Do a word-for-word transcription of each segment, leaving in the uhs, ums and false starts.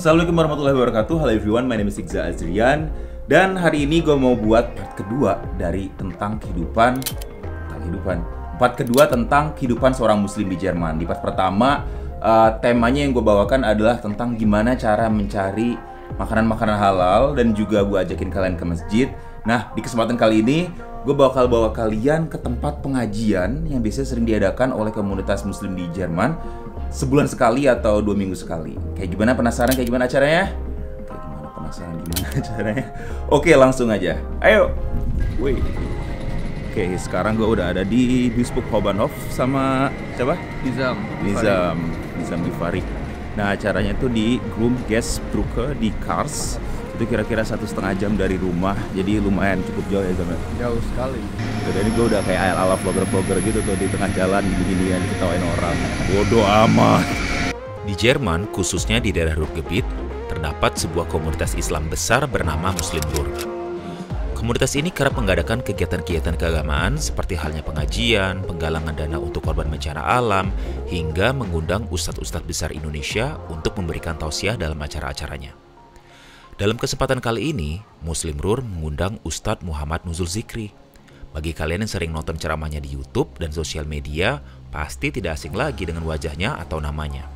Assalamualaikum warahmatullahi wabarakatuh. Hello everyone, my name is Iqza Azrian. Dan hari ini gue mau buat part kedua dari tentang kehidupan Tentang kehidupan Part kedua tentang kehidupan seorang muslim di Jerman. Di part pertama, uh, temanya yang gue bawakan adalah tentang gimana cara mencari makanan-makanan halal. Dan juga gue ajakin kalian ke masjid. Nah, di kesempatan kali ini gue bakal bawa kalian ke tempat pengajian yang biasanya sering diadakan oleh komunitas muslim di Jerman sebulan sekali atau dua minggu sekali. Kayak gimana, penasaran kayak gimana acaranya? Kayak gimana, penasaran gimana acaranya? Oke, langsung aja. Ayo. Wih. Oke, sekarang gue udah ada di Duisburg Hauptbahnhof sama siapa? Nizam. Nizam. Nizam Givari. Nah, acaranya tuh di Grumgesbrücke di Kars. Itu kira-kira satu setengah jam dari rumah, jadi lumayan cukup jauh ya Zam. Jauh sekali. Jadi gue udah kayak ala vlogger-vlogger gitu tuh di tengah jalan beginian diketawain orang. Bodoh amat. Di Jerman, khususnya di daerah Ruhrgebiet, terdapat sebuah komunitas Islam besar bernama Muslim Ruhr. Komunitas ini kerap mengadakan kegiatan-kegiatan keagamaan seperti halnya pengajian, penggalangan dana untuk korban bencana alam, hingga mengundang ustadz-ustadz besar Indonesia untuk memberikan tausiah dalam acara-acaranya. Dalam kesempatan kali ini, Muslim Ruhr mengundang Ustadz Muhammad Nuzul Zikri. Bagi kalian yang sering nonton ceramahnya di YouTube dan sosial media, pasti tidak asing lagi dengan wajahnya atau namanya.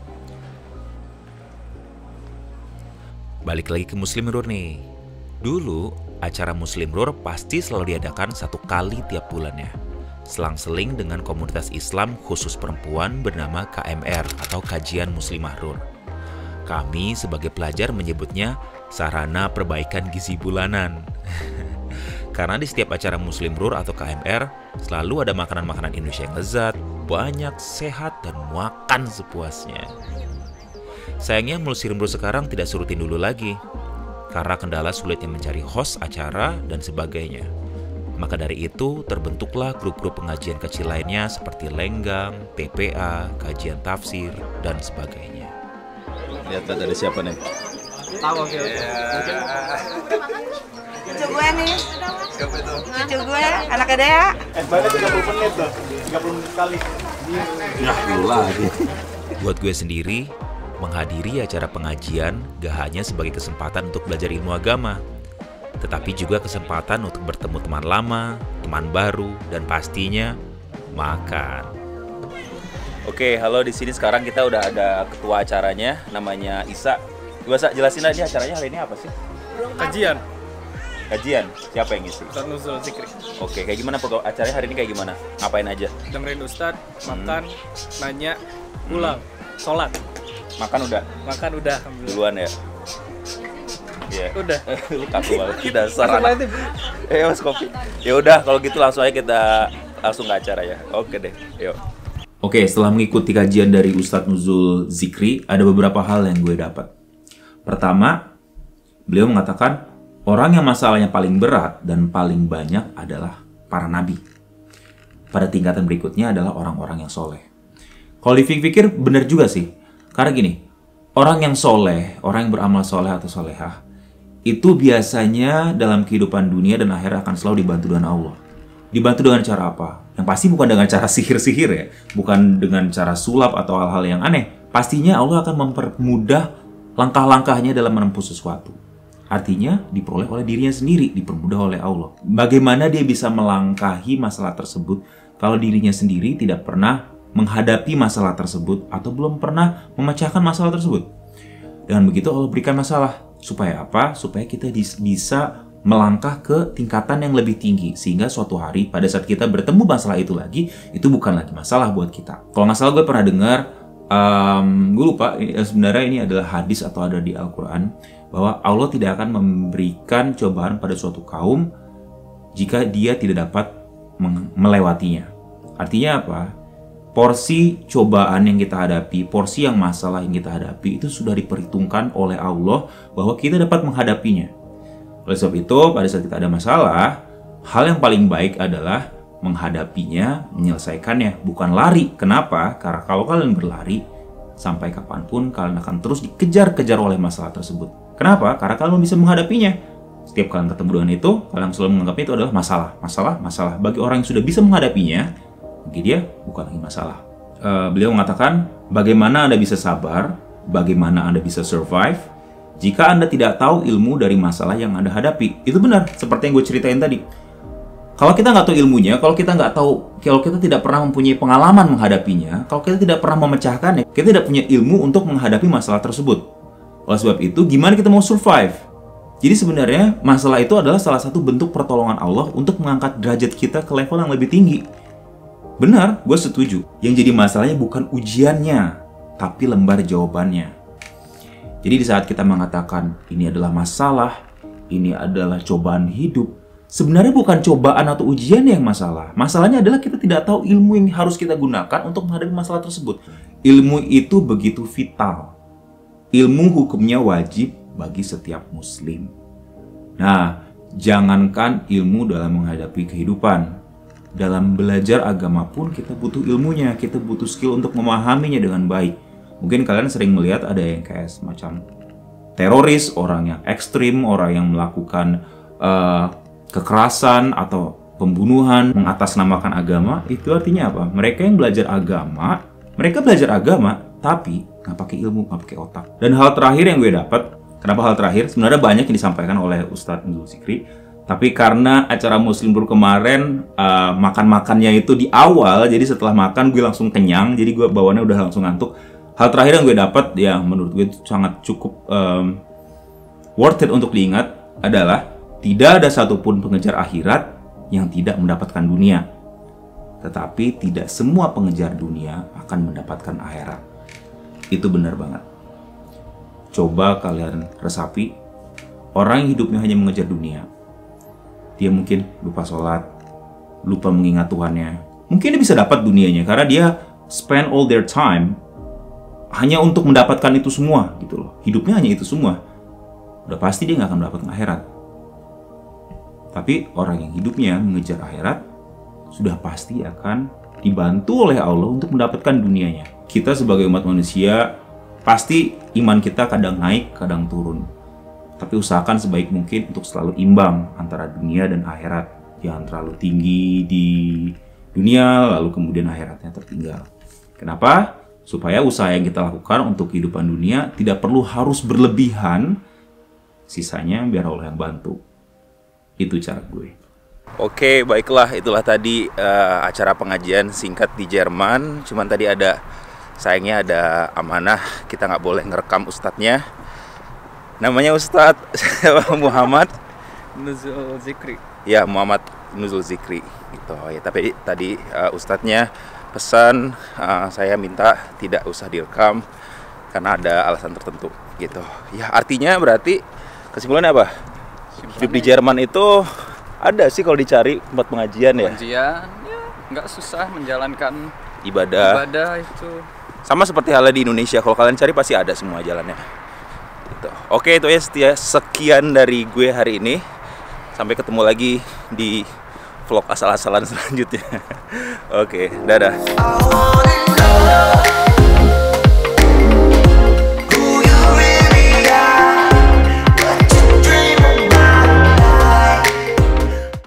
Balik lagi ke Muslim Ruhr nih. Dulu, acara Muslim Ruhr pasti selalu diadakan satu kali tiap bulannya. Selang-seling dengan komunitas Islam khusus perempuan bernama K M R atau Kajian Muslimah Ruhr. Kami sebagai pelajar menyebutnya sarana perbaikan gizi bulanan. Karena di setiap acara Muslim Ruhr atau K M R selalu ada makanan-makanan Indonesia yang lezat, banyak, sehat, dan makan sepuasnya. Sayangnya Muslim Ruhr sekarang tidak serutin dulu lagi karena kendala sulitnya mencari host acara dan sebagainya. Maka dari itu terbentuklah grup-grup pengajian kecil lainnya seperti Lenggang, P P A, kajian tafsir, dan sebagainya. Lihat ada siapa nih? Tahu oke. Cucu gue nih. Siapa itu? Cucu gue, anak Dea. Eh, baru tiga puluh menit tuh. tiga puluh menit sekali. Ya, dulu lagi. Buat gue sendiri, menghadiri acara pengajian gak hanya sebagai kesempatan untuk belajar ilmu agama, tetapi juga kesempatan untuk bertemu teman lama, teman baru, dan pastinya makan. Oke, halo, di sini sekarang kita udah ada ketua acaranya, namanya Isa. Gua Sa, jelasin aja acaranya hari ini apa sih? Kajian. Kajian, siapa yang ngisi? Ustadz Nuzul Zikri. Oke, kayak gimana program acaranya hari ini kayak gimana? Ngapain aja? Dengerin Ustadz, makan, nanya, pulang, sholat. Makan udah? Makan udah. Alhamdulillah. Duluan ya? Iya. Udah. Lu kaku banget, dasar Langsung anak. lanjut. Eh, mas kopi. Ya udah, kalau gitu langsung aja kita langsung ke acara ya. Oke deh, yuk. Oke, setelah mengikuti kajian dari Ustadz Nuzul Zikri, ada beberapa hal yang gue dapat. Pertama, beliau mengatakan orang yang masalahnya paling berat dan paling banyak adalah para nabi. Pada tingkatan berikutnya adalah orang-orang yang soleh. Kalau dipikir-pikir benar juga sih. Karena gini, orang yang soleh, orang yang beramal soleh atau solehah, itu biasanya dalam kehidupan dunia dan akhirat akan selalu dibantu dengan Allah. Dibantu dengan cara apa? Yang pasti bukan dengan cara sihir-sihir ya. Bukan dengan cara sulap atau hal-hal yang aneh. Pastinya Allah akan mempermudah langkah-langkahnya dalam menempuh sesuatu. Artinya diperoleh oleh dirinya sendiri, dipermudah oleh Allah. Bagaimana dia bisa melangkahi masalah tersebut kalau dirinya sendiri tidak pernah menghadapi masalah tersebut atau belum pernah memecahkan masalah tersebut. Dengan begitu Allah berikan masalah. Supaya apa? Supaya kita bisa melangkah ke tingkatan yang lebih tinggi. Sehingga suatu hari pada saat kita bertemu masalah itu lagi, itu bukan lagi masalah buat kita. Kalau nggak salah gue pernah dengar, um, gue lupa, sebenarnya ini adalah hadis atau ada di Al-Quran, bahwa Allah tidak akan memberikan cobaan pada suatu kaum jika dia tidak dapat melewatinya. Artinya apa? Porsi cobaan yang kita hadapi, porsi yang masalah yang kita hadapi itu sudah diperhitungkan oleh Allah bahwa kita dapat menghadapinya. Oleh sebab itu, pada saat kita ada masalah, hal yang paling baik adalah menghadapinya, menyelesaikannya, bukan lari. Kenapa? Karena kalau kalian berlari, sampai kapanpun kalian akan terus dikejar-kejar oleh masalah tersebut. Kenapa? Karena kalian bisa menghadapinya. Setiap kalian ketemu dengan itu, kalian selalu menganggapnya itu adalah masalah, masalah, masalah. Bagi orang yang sudah bisa menghadapinya, bagi dia bukan lagi masalah. Uh, beliau mengatakan, bagaimana Anda bisa sabar, bagaimana Anda bisa survive, jika Anda tidak tahu ilmu dari masalah yang Anda hadapi. Itu benar, seperti yang gue ceritain tadi. Kalau kita nggak tahu ilmunya, kalau kita nggak tahu, kalau kita tidak pernah mempunyai pengalaman menghadapinya, kalau kita tidak pernah memecahkannya, kita tidak punya ilmu untuk menghadapi masalah tersebut. Oleh sebab itu, gimana kita mau survive? Jadi sebenarnya masalah itu adalah salah satu bentuk pertolongan Allah untuk mengangkat derajat kita ke level yang lebih tinggi. Benar, gue setuju. Yang jadi masalahnya bukan ujiannya, tapi lembar jawabannya. Jadi di saat kita mengatakan ini adalah masalah, ini adalah cobaan hidup, sebenarnya bukan cobaan atau ujian yang masalah. Masalahnya adalah kita tidak tahu ilmu yang harus kita gunakan untuk menghadapi masalah tersebut. Ilmu itu begitu vital. Ilmu hukumnya wajib bagi setiap muslim. Nah, jangankan ilmu dalam menghadapi kehidupan. Dalam belajar agama pun kita butuh ilmunya, kita butuh skill untuk memahaminya dengan baik. Mungkin kalian sering melihat ada yang kayak semacam teroris, orang yang ekstrim, orang yang melakukan uh, kekerasan atau pembunuhan mengatasnamakan agama. Itu artinya apa? Mereka yang belajar agama, mereka belajar agama, tapi nggak pakai ilmu, nggak pakai otak. Dan hal terakhir yang gue dapat, kenapa hal terakhir? Sebenarnya banyak yang disampaikan oleh Ustadz Nuzul Zikri, tapi karena acara Muslim Bro kemarin uh, makan-makannya itu di awal, jadi setelah makan gue langsung kenyang, jadi gue bawaannya udah langsung ngantuk. Hal terakhir yang gue dapat, ya menurut gue itu sangat cukup um, worth it untuk diingat adalah tidak ada satupun pengejar akhirat yang tidak mendapatkan dunia. Tetapi tidak semua pengejar dunia akan mendapatkan akhirat. Itu benar banget. Coba kalian resapi, orang yang hidupnya hanya mengejar dunia, dia mungkin lupa sholat, lupa mengingat Tuhannya. Mungkin dia bisa dapat dunianya karena dia spend all their time hanya untuk mendapatkan itu semua gitu loh. Hidupnya hanya itu semua. Udah pasti dia nggak akan mendapatkan akhirat. Tapi orang yang hidupnya mengejar akhirat sudah pasti akan dibantu oleh Allah untuk mendapatkan dunianya. Kita sebagai umat manusia pasti iman kita kadang naik, kadang turun. Tapi usahakan sebaik mungkin untuk selalu imbang antara dunia dan akhirat. Jangan terlalu tinggi di dunia lalu kemudian akhiratnya tertinggal. Kenapa? Supaya usaha yang kita lakukan untuk kehidupan dunia tidak perlu harus berlebihan. Sisanya biar Allah yang bantu. Itu cara gue. Oke, baiklah, itulah tadi uh, acara pengajian singkat di Jerman. Cuman tadi ada, sayangnya ada amanah, kita nggak boleh ngerekam ustadznya. Namanya Ustadz Muhammad Nuzul Zikri. Ya, Muhammad Nuzul Zikri. Gitu. Ya, tapi tadi uh, ustadznya pesan uh, saya minta tidak usah direkam karena ada alasan tertentu. Gitu. Ya, artinya berarti kesimpulannya apa? Hidup di Jerman itu ada sih kalau dicari tempat pengajian ya. Pengajian, ya nggak susah menjalankan ibadah. Ibadah itu sama seperti halnya di Indonesia. Kalau kalian cari pasti ada semua jalannya. Gitu. Oke, itu ya setia sekian dari gue hari ini. Sampai ketemu lagi di vlog asal-asalan selanjutnya. Oke, dadah.